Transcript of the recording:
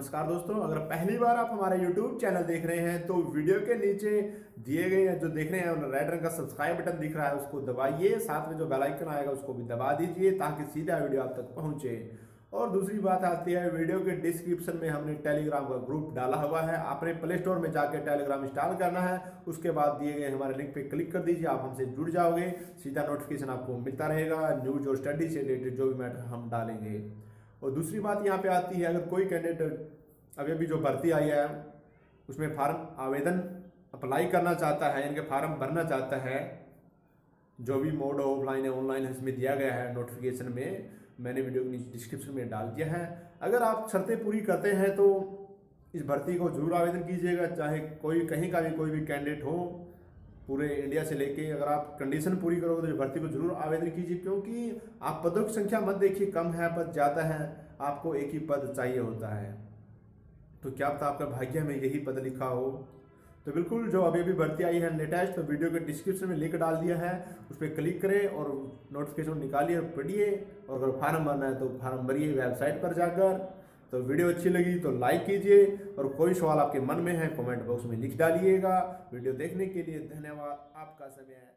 नमस्कार दोस्तों, अगर पहली बार आप हमारे YouTube चैनल देख रहे हैं तो वीडियो के नीचे दिए गए जो देख रहे हैं रेड रंग का सब्सक्राइब बटन दिख रहा है उसको दबाइए। साथ में जो बेल आइकन आएगा उसको भी दबा दीजिए ताकि सीधा वीडियो आप तक पहुंचे। और दूसरी बात आती है, वीडियो के डिस्क्रिप्शन में हमने टेलीग्राम का ग्रुप डाला हुआ है। आपने प्ले स्टोर में जाकर टेलीग्राम इंस्टॉल करना है, उसके बाद दिए गए हमारे लिंक पे क्लिक कर दीजिए। आप हमसे जुड़ जाओगे, सीधा नोटिफिकेशन आपको मिलता रहेगा न्यूज और स्टडी से रिलेटेड जो भी मैटर हम डालेंगे। और दूसरी बात यहाँ पे आती है, अगर कोई कैंडिडेट अभी जो भर्ती आई है उसमें फार्म आवेदन अप्लाई करना चाहता है, इनके फार्म भरना चाहता है, जो भी मोड ऑफलाइन है ऑनलाइन है इसमें दिया गया है नोटिफिकेशन में, मैंने वीडियो के नीचे डिस्क्रिप्शन में डाल दिया है। अगर आप शर्तें पूरी करते हैं तो इस भर्ती को जरूर आवेदन कीजिएगा, चाहे कोई कहीं का भी कोई भी कैंडिडेट हो पूरे इंडिया से लेके। अगर आप कंडीशन पूरी करोगे तो इस भर्ती को जरूर आवेदन कीजिए, क्योंकि आप पदों की संख्या मत देखिए, कम है पद ज़्यादा है, आपको एक ही पद चाहिए होता है। तो क्या पता आपका भाग्य में यही पद लिखा हो। तो बिल्कुल जो अभी भर्ती आई है लेटेस्ट, तो वीडियो के डिस्क्रिप्शन में लिंक डाल दिया है, उस पर क्लिक करें और नोटिफिकेशन निकालिए और पढ़िए। और अगर फार्म भरना है तो फार्म भरिए वेबसाइट पर जाकर। तो वीडियो अच्छी लगी तो लाइक कीजिए, और कोई सवाल आपके मन में है कमेंट बॉक्स में लिख डालिएगा। वीडियो देखने के लिए धन्यवाद, आपका समय है।